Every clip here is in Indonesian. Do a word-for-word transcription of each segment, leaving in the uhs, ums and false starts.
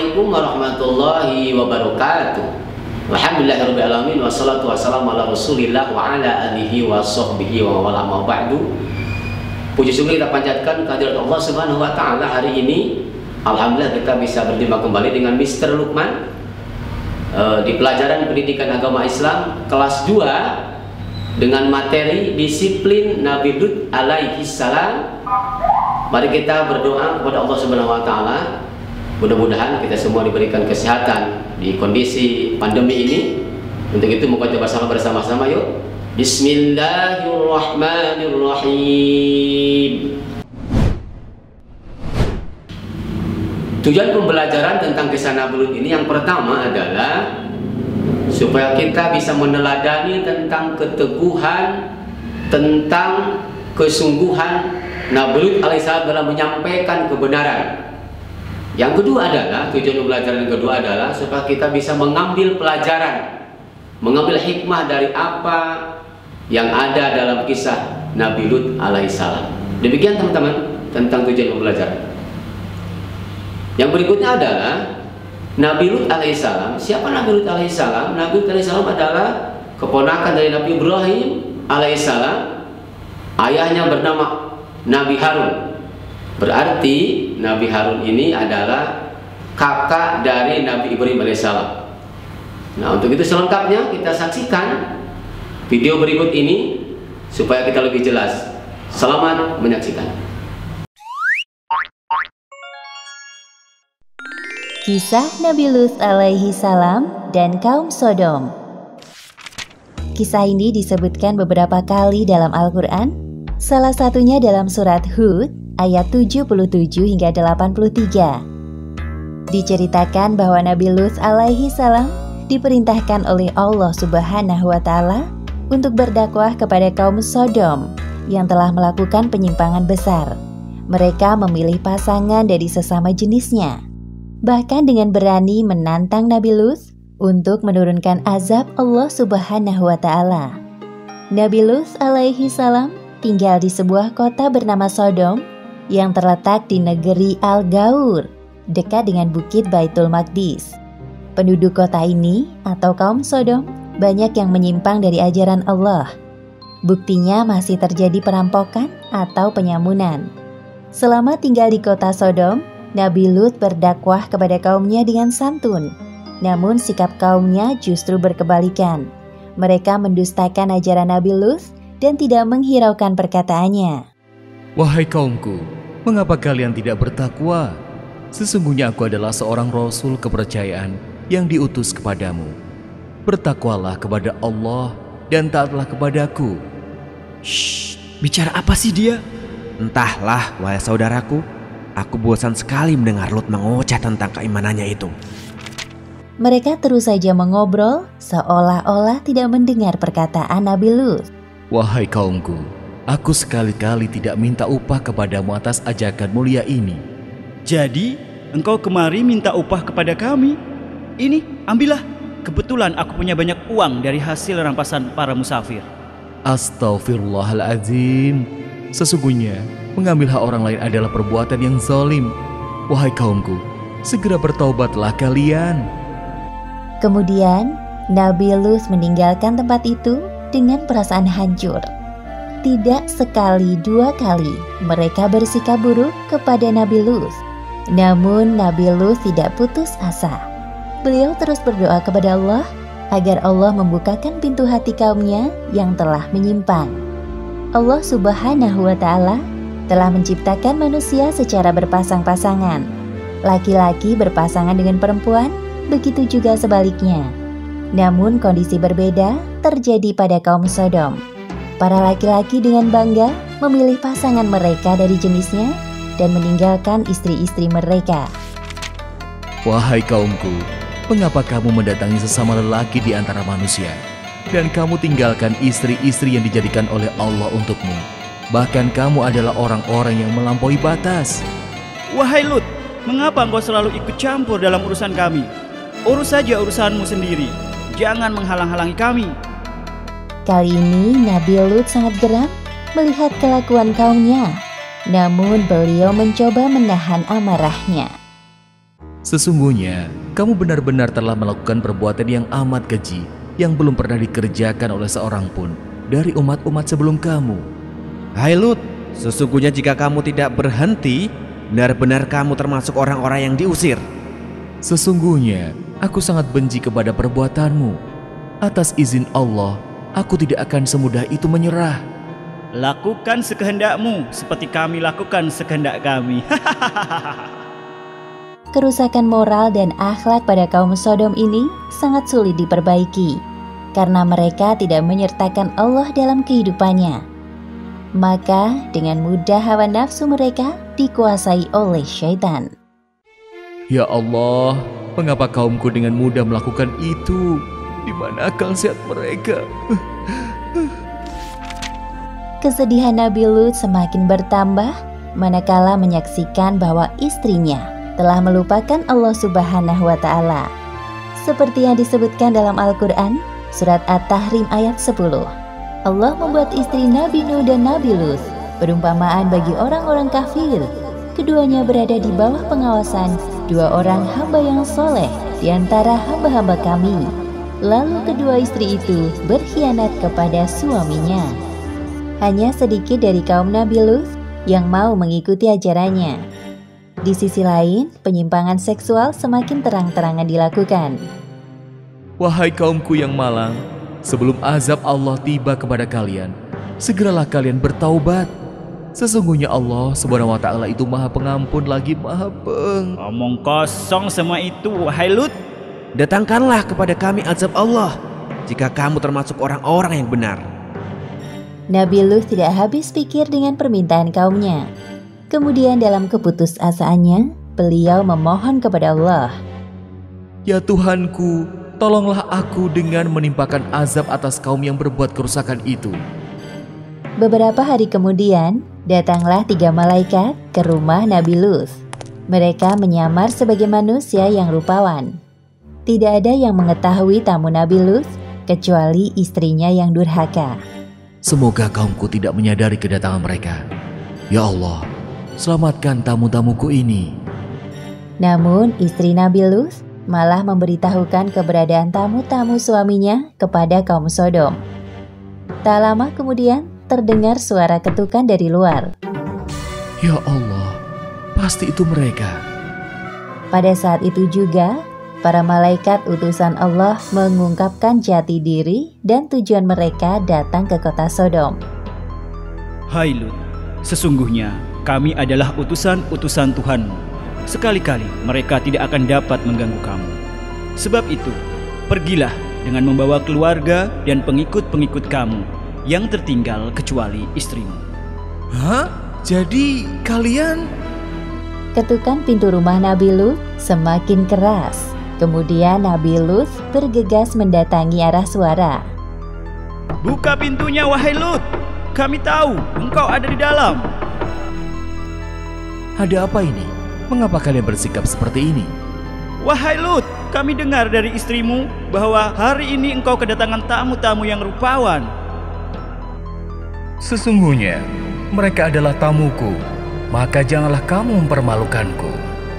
Assalamualaikum warahmatullahi wabarakatuh. Alhamdulillahirabbil alamin wassalatu wassalamu ala Rasulillah wa ala alihi wa sahbihi wa wala ma ba'du. Puji syukur kita panjatkan kehadirat Allah Subhanahu wa taala hari ini. Alhamdulillah kita bisa berjumpa kembali dengan Mister Lukman uh, di pelajaran pendidikan agama Islam kelas dua dengan materi disiplin Nabi Lut alaihi salam. Mari kita berdoa kepada Allah Subhanahu wa taala. Mudah-mudahan kita semua diberikan kesehatan di kondisi pandemi ini. Untuk itu mari kita bersama-sama yuk. Bismillahirrahmanirrahim. Tujuan pembelajaran tentang kisah Nabi Lut ini yang pertama adalah supaya kita bisa meneladani tentang keteguhan, tentang kesungguhan Nabi Lut alaihissalam dalam menyampaikan kebenaran. Yang kedua adalah, tujuan pembelajaran yang kedua adalah supaya kita bisa mengambil pelajaran, mengambil hikmah dari apa yang ada dalam kisah Nabi Lut alaihissalam. Demikian teman-teman tentang tujuan pembelajaran. Yang berikutnya adalah Nabi Lut alaihissalam. Siapa Nabi Lut alaihissalam? Nabi Lut alaihissalam adalah keponakan dari Nabi Ibrahim alaihissalam. Ayahnya bernama Nabi Harun. Berarti Nabi Harun ini adalah kakak dari Nabi Ibrahim alaihissalam. Nah, untuk itu selengkapnya kita saksikan video berikut ini supaya kita lebih jelas. Selamat menyaksikan. Kisah Nabi Lut alaihi salam dan kaum Sodom. Kisah ini disebutkan beberapa kali dalam Al-Quran, salah satunya dalam surat Hud ayat tujuh puluh tujuh hingga delapan puluh tiga. Diceritakan bahwa Nabi Lut alaihi salam diperintahkan oleh Allah Subhanahu wa taala untuk berdakwah kepada kaum Sodom yang telah melakukan penyimpangan besar. Mereka memilih pasangan dari sesama jenisnya, bahkan dengan berani menantang Nabi Lut untuk menurunkan azab Allah Subhanahu wa taala. Nabi Lut alaihi salam tinggal di sebuah kota bernama Sodom yang terletak di negeri Al-Gaur, dekat dengan bukit Baitul Maqdis. Penduduk kota ini atau kaum Sodom banyak yang menyimpang dari ajaran Allah. Buktinya masih terjadi perampokan atau penyamunan. Selama tinggal di kota Sodom, Nabi Lut berdakwah kepada kaumnya dengan santun. Namun sikap kaumnya justru berkebalikan. Mereka mendustakan ajaran Nabi Lut dan tidak menghiraukan perkataannya. Wahai kaumku, mengapa kalian tidak bertakwa? Sesungguhnya aku adalah seorang rasul kepercayaan yang diutus kepadamu. Bertakwalah kepada Allah dan taatlah kepadaku. Shh, bicara apa sih dia? Entahlah, wahai saudaraku. Aku bosan sekali mendengar Lut mengoceh tentang keimanannya itu. Mereka terus saja mengobrol seolah-olah tidak mendengar perkataan Nabi Lut. Wahai kaumku, aku sekali-kali tidak minta upah kepadamu atas ajakan mulia ini. Jadi, engkau kemari minta upah kepada kami? Ini, ambillah. Kebetulan aku punya banyak uang dari hasil rampasan para musafir. Astaghfirullahaladzim. Sesungguhnya, mengambil hak orang lain adalah perbuatan yang zalim. Wahai kaumku, segera bertaubatlah kalian. Kemudian, Nabi Lut meninggalkan tempat itu dengan perasaan hancur. Tidak sekali dua kali mereka bersikap buruk kepada Nabi Lut. Namun Nabi Lut tidak putus asa. Beliau terus berdoa kepada Allah agar Allah membukakan pintu hati kaumnya yang telah menyimpang. Allah Subhanahu wa taala telah menciptakan manusia secara berpasang-pasangan. Laki-laki berpasangan dengan perempuan, begitu juga sebaliknya. Namun kondisi berbeda terjadi pada kaum Sodom. Para laki-laki dengan bangga memilih pasangan mereka dari jenisnya dan meninggalkan istri-istri mereka. Wahai kaumku, mengapa kamu mendatangi sesama lelaki di antara manusia, dan kamu tinggalkan istri-istri yang dijadikan oleh Allah untukmu? Bahkan kamu adalah orang-orang yang melampaui batas. Wahai Lut, mengapa engkau selalu ikut campur dalam urusan kami? Urus saja urusanmu sendiri. Jangan menghalang-halangi kami. Kali ini Nabi Lut sangat geram melihat kelakuan kaumnya. Namun beliau mencoba menahan amarahnya. Sesungguhnya, kamu benar-benar telah melakukan perbuatan yang amat keji yang belum pernah dikerjakan oleh seorang pun dari umat-umat sebelum kamu. Hai Lut, sesungguhnya jika kamu tidak berhenti, benar-benar kamu termasuk orang-orang yang diusir. Sesungguhnya, aku sangat benci kepada perbuatanmu. Atas izin Allah, aku tidak akan semudah itu menyerah. Lakukan sekehendakmu seperti kami lakukan sekehendak kami. Kerusakan moral dan akhlak pada kaum Sodom ini sangat sulit diperbaiki karena mereka tidak menyertakan Allah dalam kehidupannya. Maka dengan mudah hawa nafsu mereka dikuasai oleh syaitan. Ya Allah, mengapa kaumku dengan mudah melakukan itu? Di mana akal sehat mereka? Kesedihan Nabi Lut semakin bertambah manakala menyaksikan bahwa istrinya telah melupakan Allah Subhanahu wa Ta'ala. Seperti yang disebutkan dalam Al-Quran, Surat At-Tahrim ayat sepuluh. Allah membuat istri Nabi Nuh dan Nabi Lut perumpamaan bagi orang-orang kafir. Keduanya berada di bawah pengawasan dua orang hamba yang soleh di antara hamba-hamba kami. Lalu kedua istri itu berkhianat kepada suaminya. Hanya sedikit dari kaum Nabi Lut yang mau mengikuti ajarannya. Di sisi lain, penyimpangan seksual semakin terang-terangan dilakukan. Wahai kaumku yang malang, sebelum azab Allah tiba kepada kalian, segeralah kalian bertaubat. Sesungguhnya Allah Subhanahu wa Ta'ala itu Maha Pengampun lagi Maha Peng. Omong kosong semua itu, wahai Lut. Datangkanlah kepada kami azab Allah jika kamu termasuk orang-orang yang benar. Nabi Lut tidak habis pikir dengan permintaan kaumnya. Kemudian dalam keputusasaannya, beliau memohon kepada Allah. Ya Tuhanku, tolonglah aku dengan menimpakan azab atas kaum yang berbuat kerusakan itu. Beberapa hari kemudian, datanglah tiga malaikat ke rumah Nabi Lut. Mereka menyamar sebagai manusia yang rupawan. Tidak ada yang mengetahui tamu Nabi Lut kecuali istrinya yang durhaka. Semoga kaumku tidak menyadari kedatangan mereka. Ya Allah, selamatkan tamu-tamuku ini. Namun istri Nabi Lut malah memberitahukan keberadaan tamu-tamu suaminya kepada kaum Sodom. Tak lama kemudian terdengar suara ketukan dari luar. Ya Allah, pasti itu mereka. Pada saat itu juga, para malaikat utusan Allah mengungkapkan jati diri dan tujuan mereka datang ke kota Sodom. Hai Lut, sesungguhnya kami adalah utusan-utusan Tuhanmu. Sekali-kali mereka tidak akan dapat mengganggu kamu. Sebab itu, pergilah dengan membawa keluarga dan pengikut-pengikut kamu yang tertinggal kecuali istrimu. Hah? Jadi kalian... Ketukan pintu rumah Nabi Lut semakin keras. Kemudian Nabi Lut bergegas mendatangi arah suara. Buka pintunya wahai Lut, kami tahu engkau ada di dalam. Ada apa ini? Mengapa kalian bersikap seperti ini? Wahai Lut, kami dengar dari istrimu bahwa hari ini engkau kedatangan tamu-tamu yang rupawan. Sesungguhnya mereka adalah tamuku, maka janganlah kamu mempermalukanku.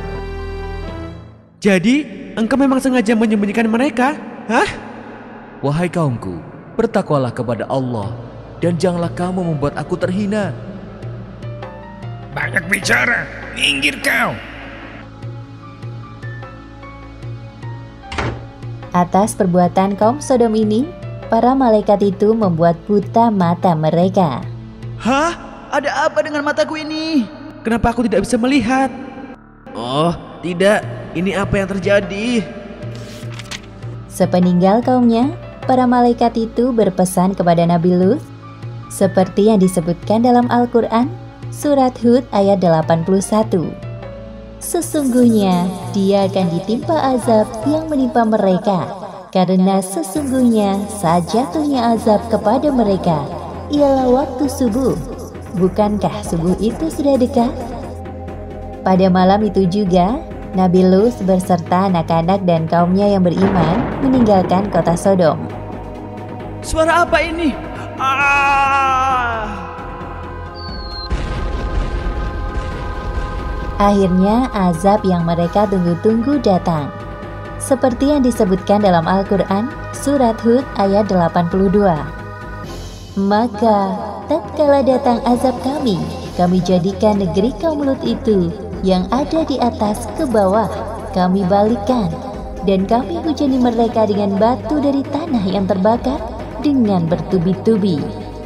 Jadi, engkau memang sengaja menyembunyikan mereka? Hah? Wahai kaumku, bertakwalah kepada Allah dan janganlah kamu membuat aku terhina. Banyak bicara, minggir kau. Atas perbuatan kaum Sodom ini, para malaikat itu membuat buta mata mereka. Hah? Ada apa dengan mataku ini? Kenapa aku tidak bisa melihat? Oh, tidak. Ini apa yang terjadi? Sepeninggal kaumnya, para malaikat itu berpesan kepada Nabi Lut, seperti yang disebutkan dalam Al-Quran, Surat Hud ayat delapan puluh satu. Sesungguhnya dia akan ditimpa azab yang menimpa mereka, karena sesungguhnya saat jatuhnya azab kepada mereka ialah waktu subuh. Bukankah subuh itu sudah dekat? Pada malam itu juga, Nabi Lut berserta anak-anak dan kaumnya yang beriman meninggalkan kota Sodom. Suara apa ini? Ah! Akhirnya azab yang mereka tunggu-tunggu datang. Seperti yang disebutkan dalam Al-Quran, surat Hud ayat delapan puluh dua. Maka tatkala datang azab kami, kami jadikan negeri kaum Lut itu yang ada di atas ke bawah, kami balikan, dan kami hujani mereka dengan batu dari tanah yang terbakar dengan bertubi-tubi.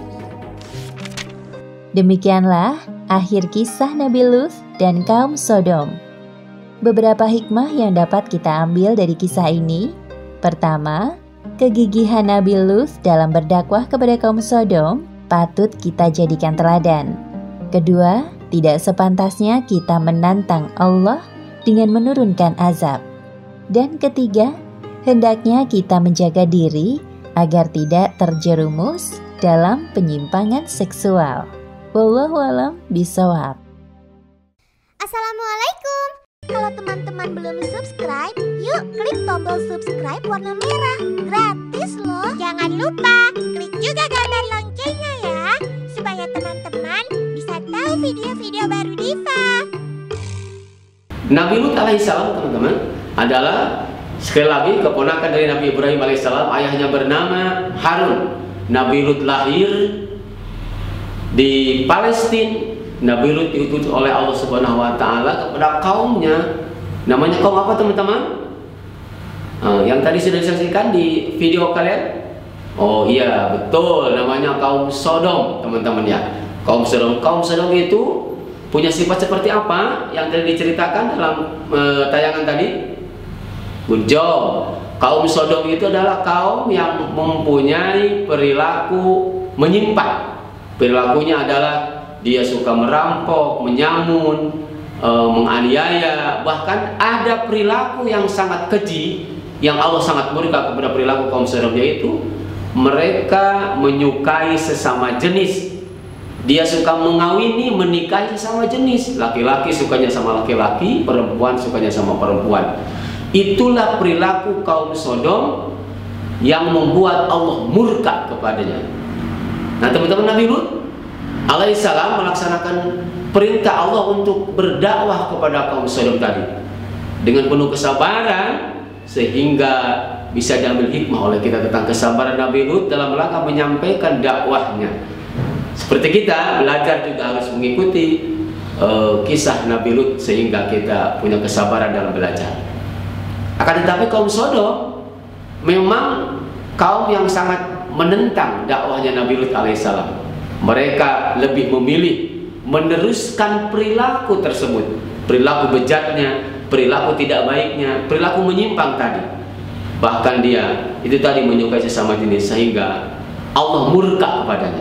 Demikianlah akhir kisah Nabi Lut dan kaum Sodom. Beberapa hikmah yang dapat kita ambil dari kisah ini. Pertama, kegigihan Nabi Lut dalam berdakwah kepada kaum Sodom patut kita jadikan teladan. Kedua, tidak sepantasnya kita menantang Allah dengan menurunkan azab. Dan ketiga, hendaknya kita menjaga diri agar tidak terjerumus dalam penyimpangan seksual. Wallahu a'lam bishawab. Assalamualaikum. Kalau teman-teman belum subscribe, yuk klik tombol subscribe warna merah. Gratis loh. Jangan lupa klik juga gambar loncengnya ya, supaya teman-teman bisa tahu video-video baru Diva. Nabi Lut alaihissalam, teman-teman, adalah sekali lagi keponakan dari Nabi Ibrahim alaihissalam. Ayahnya bernama Harun. Nabi Lut lahir di Palestina. Nabi Lut diutus oleh Allah Subhanahu wa taala kepada kaumnya. Namanya kaum apa, teman-teman? Nah, yang tadi sudah disaksikan di video kalian? Oh iya, betul, namanya kaum Sodom, teman-teman ya. Kaum Sodom, kaum Sodom itu punya sifat seperti apa yang tadi diceritakan dalam uh, tayangan tadi? Good job. Kaum Sodom itu adalah kaum yang mempunyai perilaku menyimpang. Perilakunya adalah dia suka merampok, menyamun, e, menganiaya, bahkan ada perilaku yang sangat keji yang Allah sangat murka kepada perilaku kaum Sodom, yaitu mereka menyukai sesama jenis. Dia suka mengawini, menikahi sesama jenis. Laki-laki sukanya sama laki-laki, perempuan sukanya sama perempuan. Itulah perilaku kaum Sodom yang membuat Allah murka kepadanya. Nah, teman-teman, Nabi Lut alaihissalam melaksanakan perintah Allah untuk berdakwah kepada kaum Sodom tadi dengan penuh kesabaran, sehingga bisa diambil hikmah oleh kita tentang kesabaran Nabi Lut dalam rangka menyampaikan dakwahnya. Seperti kita belajar juga harus mengikuti uh, kisah Nabi Lut sehingga kita punya kesabaran dalam belajar. Akan tetapi kaum Sodom memang kaum yang sangat menentang dakwahnya Nabi Lut alaihissalam. Mereka lebih memilih meneruskan perilaku tersebut, perilaku bejatnya, perilaku tidak baiknya, perilaku menyimpang tadi. Bahkan dia itu tadi menyukai sesama jenis sehingga Allah murka kepadanya.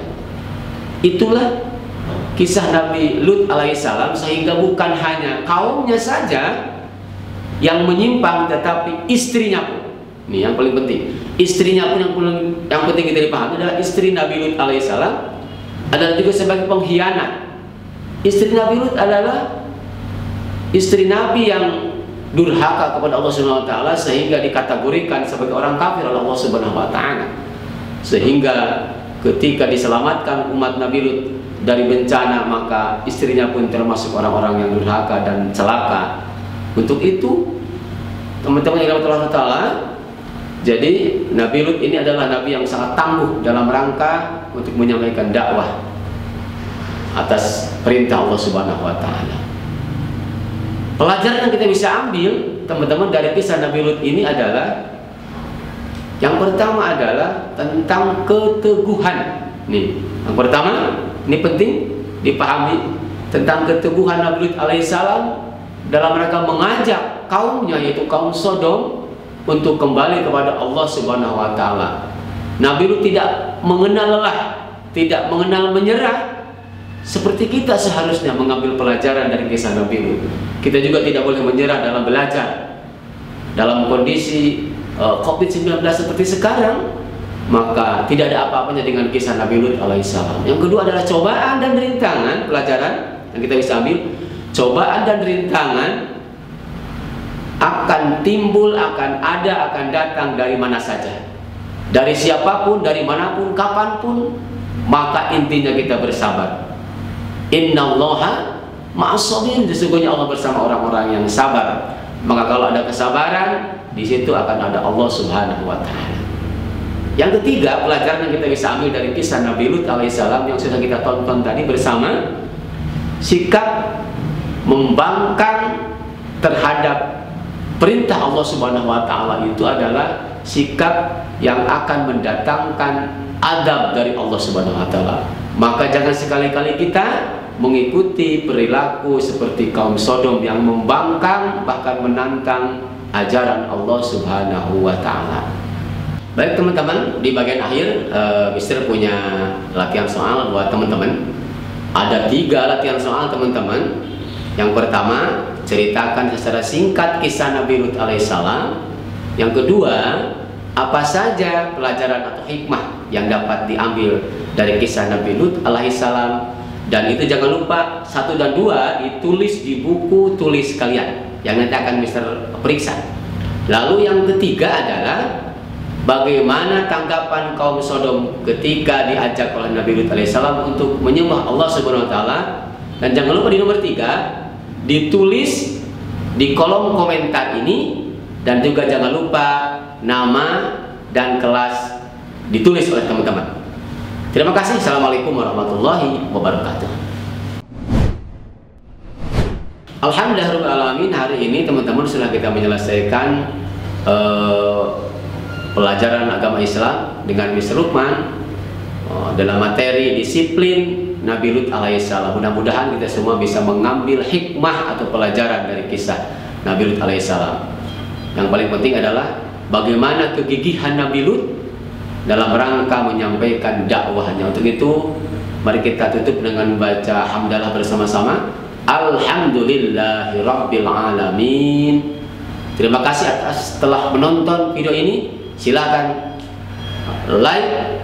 Itulah kisah Nabi Lut alaihissalam, sehingga bukan hanya kaumnya saja yang menyimpang, tetapi istrinya pun. Ini yang paling penting. Istrinya pun yang, yang penting kita dipahami adalah istri Nabi Lut alaihissalam adalah juga sebagai pengkhianat. Istri Nabi Lut adalah istri Nabi yang durhaka kepada Allah Subhanahu wa taala sehingga dikategorikan sebagai orang kafir oleh Allah Subhanahu wa taala. Sehingga ketika diselamatkan umat Nabi Lut dari bencana, maka istrinya pun termasuk orang-orang yang durhaka dan celaka. Untuk itu, teman-teman yang dirahmati Allah taala, jadi Nabi Lut ini adalah Nabi yang sangat tangguh dalam rangka untuk menyampaikan dakwah atas perintah Allah Subhanahu wa taala. Pelajaran yang kita bisa ambil, teman-teman, dari kisah Nabi Lut ini adalah yang pertama adalah tentang keteguhan. Nih, yang pertama, ini penting dipahami tentang keteguhan Nabi Lut alaihissalam dalam rangka mengajak kaumnya, yaitu kaum Sodom, untuk kembali kepada Allah Subhanahu wa taala. Nabi Lut tidak mengenal lelah, tidak mengenal menyerah. Seperti kita seharusnya mengambil pelajaran dari kisah Nabi Lut. Kita juga tidak boleh menyerah dalam belajar. Dalam kondisi uh, covid sembilan belas seperti sekarang, maka tidak ada apa-apanya dengan kisah Nabi Lut alaihissalam. Yang kedua adalah cobaan dan rintangan. Pelajaran yang kita bisa ambil, cobaan dan rintangan akan timbul, akan ada, akan datang dari mana saja, dari siapapun, dari manapun, kapanpun. Maka intinya kita bersabar. Innallaha Ma'as-sabirin, sesungguhnya Allah bersama orang-orang yang sabar. Maka kalau ada kesabaran, di situ akan ada Allah Subhanahu wa taala. Yang ketiga, pelajaran yang kita bisa ambil dari kisah Nabi Lut alaihissalam yang sudah kita tonton tadi bersama, sikap membangkang terhadap perintah Allah Subhanahu wa taala itu adalah sikap yang akan mendatangkan adab dari Allah Subhanahu wa taala. Maka jangan sekali-kali kita mengikuti perilaku seperti kaum Sodom yang membangkang bahkan menantang ajaran Allah Subhanahu wa taala. Baik teman-teman, di bagian akhir uh, Mister punya latihan soal buat teman-teman. Ada tiga latihan soal teman-teman. Yang pertama, ceritakan secara singkat kisah Nabi Lut alaihissalam. Yang kedua, apa saja pelajaran atau hikmah yang dapat diambil dari kisah Nabi Lut alaihissalam. Dan itu jangan lupa, satu dan dua ditulis di buku tulis kalian yang nanti akan Mister periksa. Lalu yang ketiga adalah bagaimana tanggapan kaum Sodom ketika diajak oleh Nabi Lut alaihissalam untuk menyembah Allah Subhanahu wa taala. Dan jangan lupa di nomor tiga ditulis di kolom komentar ini, dan juga jangan lupa nama dan kelas ditulis oleh teman-teman. Terima kasih. Assalamualaikum warahmatullahi wabarakatuh. Alhamdulillahirrahmanirrahim. Hari ini teman-teman sudah kita menyelesaikan uh, pelajaran agama Islam dengan Mister Lukman uh, dalam materi disiplin Nabi Lut alaihissalam. Mudah-mudahan kita semua bisa mengambil hikmah atau pelajaran dari kisah Nabi Lut alaihissalam. Yang paling penting adalah bagaimana kegigihan Nabi Lut dalam rangka menyampaikan dakwahnya. Untuk itu, mari kita tutup dengan membaca hamdalah bersama-sama. Alhamdulillahirabbil alamin. Terima kasih atas telah menonton video ini. Silakan like,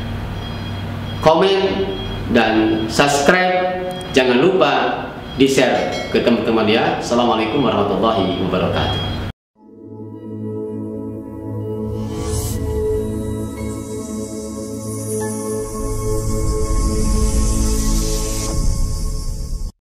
komen, dan subscribe. Jangan lupa di-share ke teman-teman ya. Assalamualaikum warahmatullahi wabarakatuh.